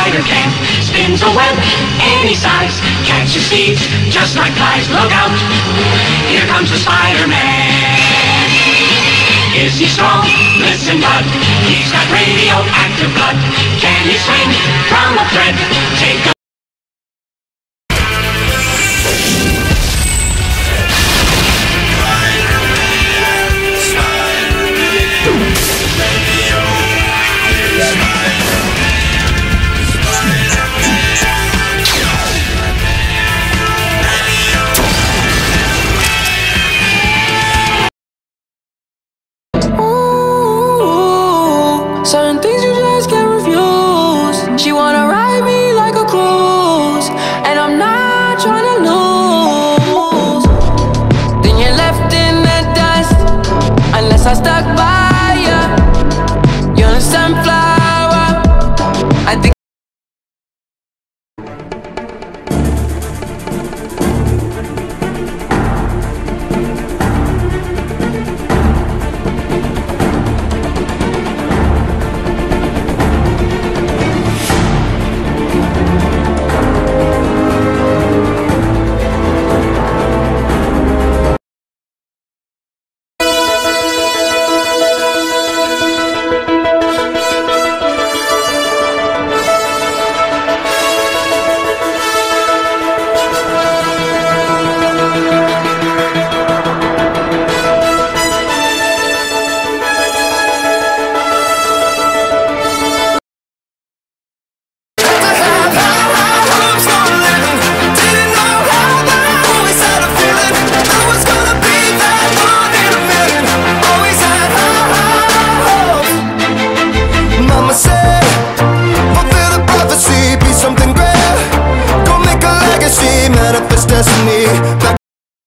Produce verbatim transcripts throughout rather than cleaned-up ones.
spider can. Spins a web any size, catches thieves just like flies. Look out, here comes the Spider-Man. Is he strong? Listen, bud, he's got radioactive blood. Can he swing from a thread? Take a certain things you just can't refuse. She wanna ride me like a cruise, and I'm not trying to lose. Then you're left in the dust, unless I stuck by you. You're a sunflower, I think. Destiny. Back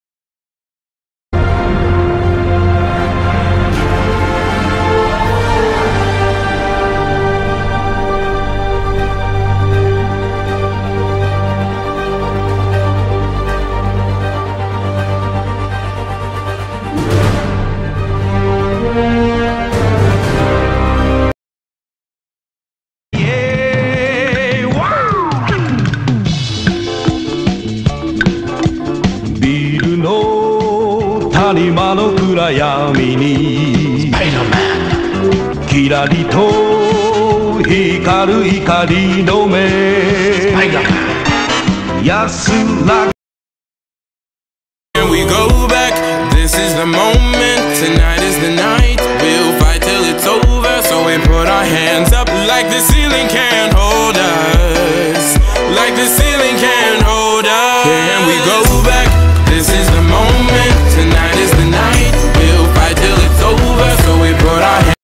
谷間の暗闇にキラリと光る光の目安ら Can we go back? This is the moment. Tonight is the night. We'll fight till it's over. So we put our hands up like the ceiling can't hold us. Like the ceiling can't hold us. Can we go back? This is the moment. Tonight is the night. We'll fight till it's over. So we put our hands.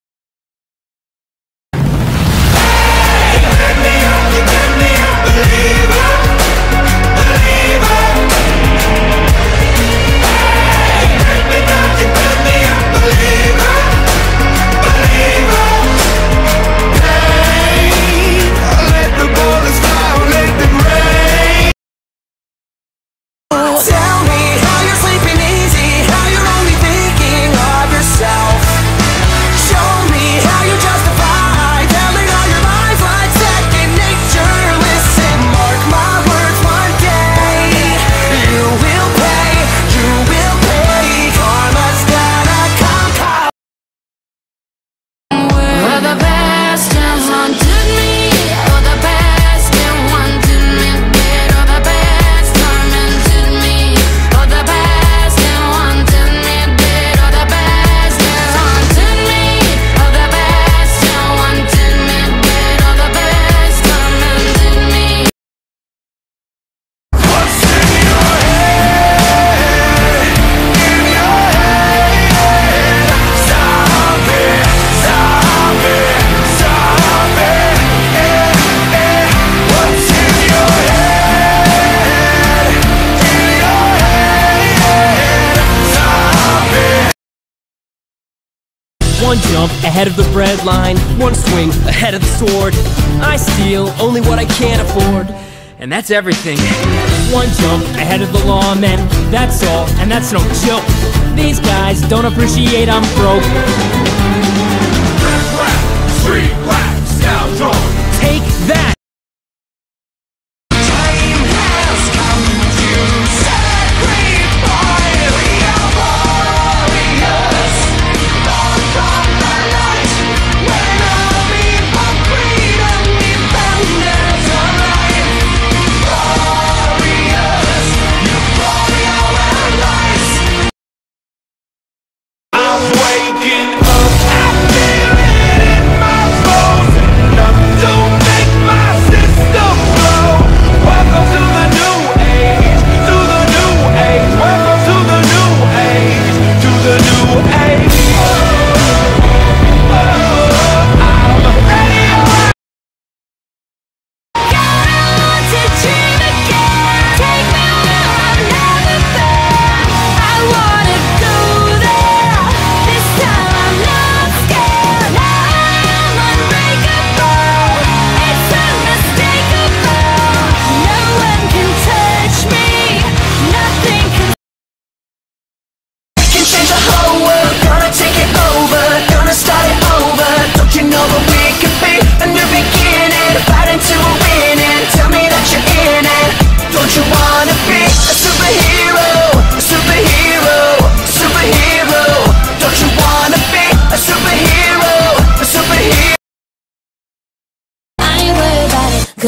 One jump ahead of the bread line, one swing ahead of the sword. I steal only what I can't afford, and that's everything. One jump ahead of the lawmen, that's all, and that's no joke. These guys don't appreciate I'm broke. Street rap, scout on. Take that!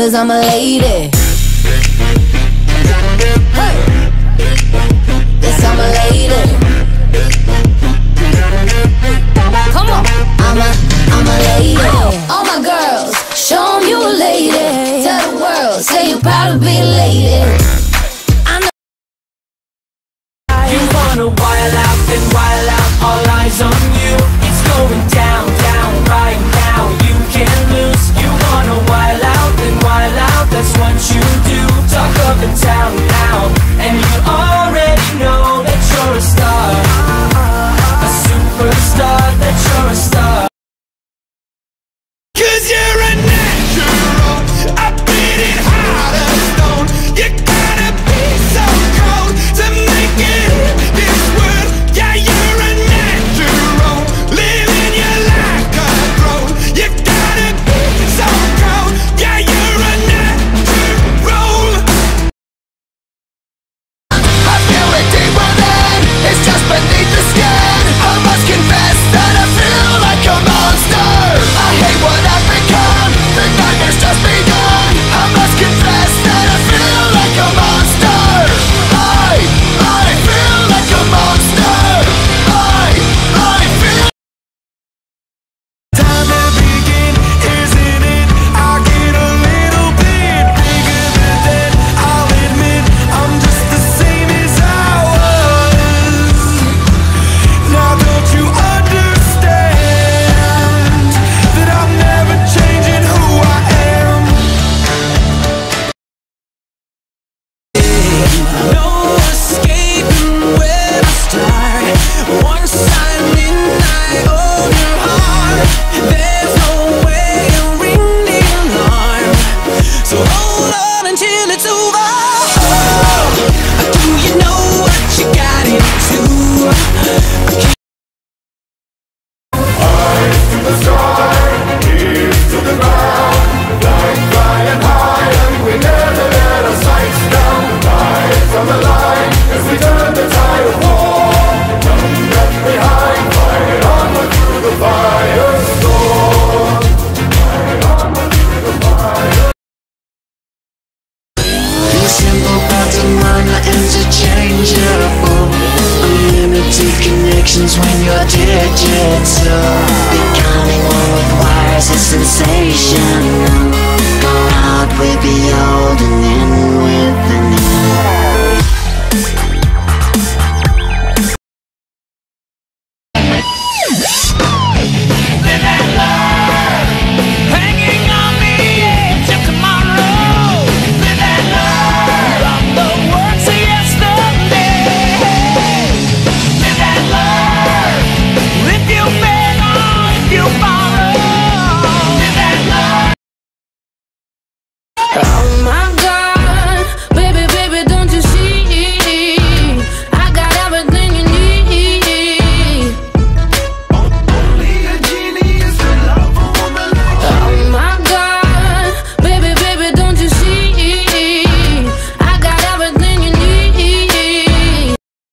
cause I'm a lady. Hey. Yes, I'm a lady. Come on. I'm a, I'm a lady. All my girls, show 'em you a lady. Tell the world, say you're proud to be a lady. I know you wanna wild out, then wild out, all eyes on you. It's going down, down right now, you can't lose. You wanna wild out, then wild out, that's what you do. Talk of the town now, and you already know that you're a star, a superstar, that you're a star. Cause you're a natural, I beat it hard as stone. You gotta be so cold to make it in this world. Yeah, you're a natural, living your life control. You gotta be so cold. Yeah, you're a natural. I feel it deeper than it's just beneath the skin. I must confess that I feel like a monster. I hate what I've become, the nightmare's just begun. I must confess that I feel like a monster. I, I feel like a monster. I, I feel. Time to begin, isn't it? I get a little bit bigger than that. I'll admit I'm just the same as I was. Now don't you understand that I'm never changing who I am? No escaping where I start. Once I'm in, I own your heart. There's no way to ring the alarm, so hold on until it's over. Oh, do you know what you got into? Eyes to the sky, ears to the ground, like flying high, and we never let our sights down. Lives on the line as we turn the tide of war. None left behind, fight onward through the firestorm. Fight onward through the fire. The simple pattern are interchangeable. Unlimited connections when you're digital. Becoming one with wires is sensational. Go out with the old and in with the new. Live and learn, hanging on the edge of tomorrow. Live and learn from the works of yesterday. Live and learn, if you beg or if you borrow. Live and learn. Oh my God, baby, baby, don't you see? I got everything you need. Only a genius can love a woman like you. Oh my God, baby, baby, don't you see? I got everything you need.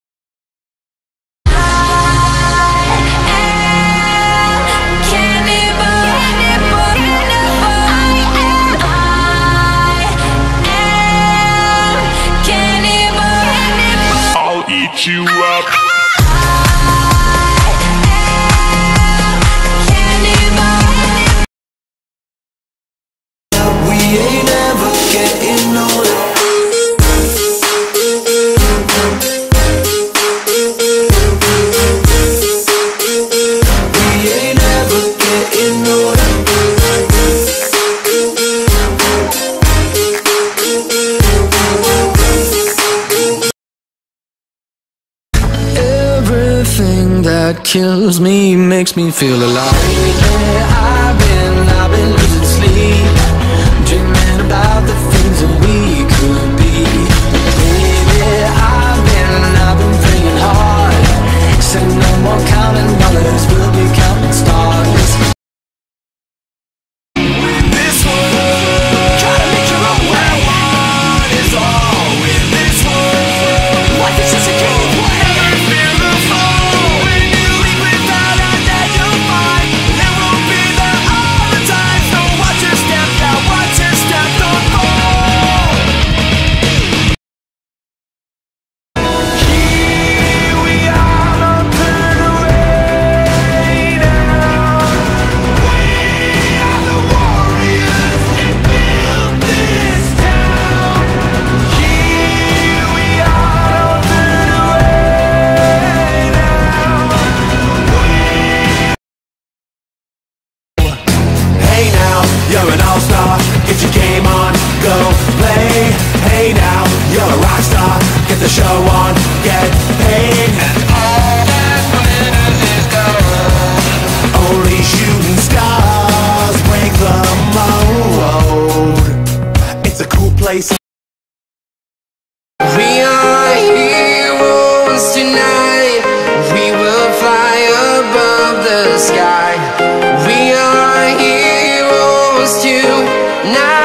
I'll eat you up. We ain't ever getting older. We ain't ever getting older. Everything that kills me makes me feel alive. Yeah, I've been, I've been losing sleep, dreaming about the things that we could be. Baby, I've been, I've been praying hard. Said no more counting dollars, we'll be counting stars. This world, try to make your own way. One is all in this world. Life is just a game of play. Feel the flow when you leave without a doubt you'll find there won't be the a rock star, get the show on, get paid. And all that glitters is gold. Only shooting stars break the mold. It's a cool place. We are heroes tonight. We will fly above the sky. We are heroes tonight.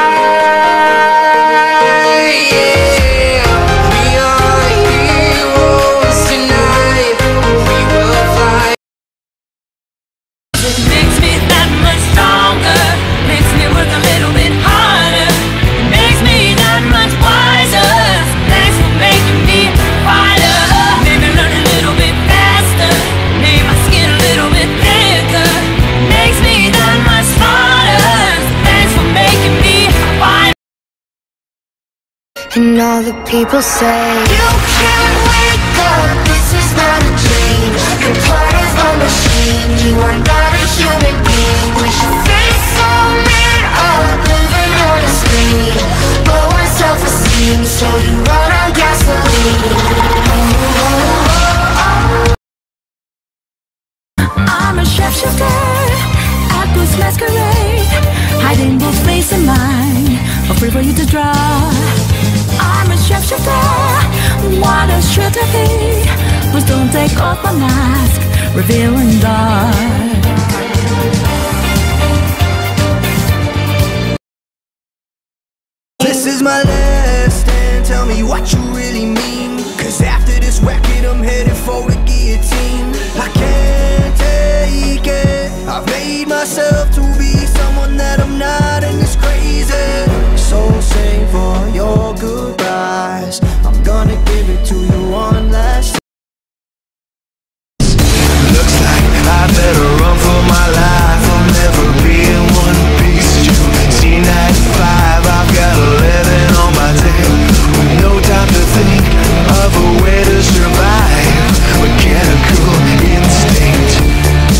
And all the people say, you can't wake up, this is not a dream. You're part of a machine, you are not a human being. We should face so made up, living on a screen. Low on self-esteem, so you run on gasoline. I'm a shapeshifter at this masquerade, hiding both face and mind, afraid for you to draw. I'm a shapeshifter, wanna shoot a thing, but don't take off my mask, revealing dark. This is my last stand, tell me what you really mean. Cause after this record I'm headed for the guillotine. I can't take it, I've made myself to be someone that I'm not, and it's crazy. So sing for your goodbyes, I'm gonna give it to you one last time. Looks like I better run for my life, I'll never be in one piece. You see ninety-five, I've got eleven on my tail. No time to think of a way to survive. Mechanical instinct.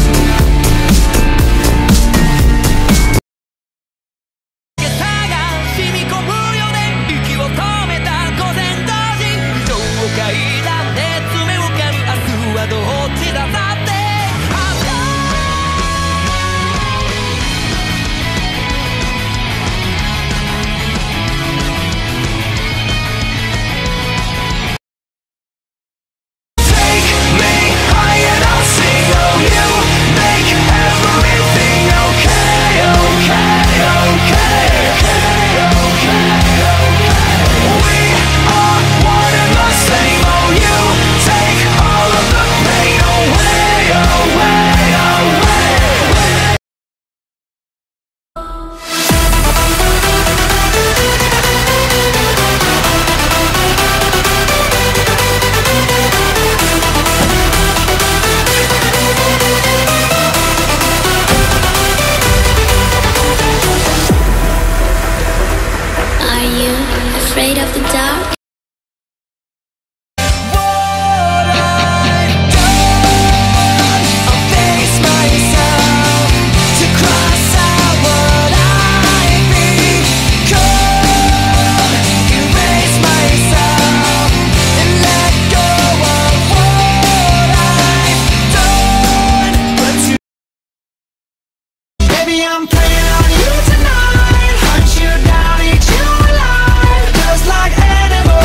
Afraid of the dark? Animal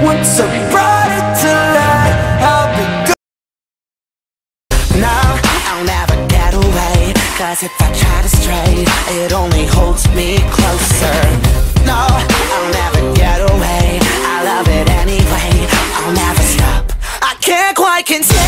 once I brought it to light, I'll be gone. No, I'll never get away, cause if I try to stray, it only holds me closer. No, I'll never get away, I love it anyway, I'll never stop. I can't quite contain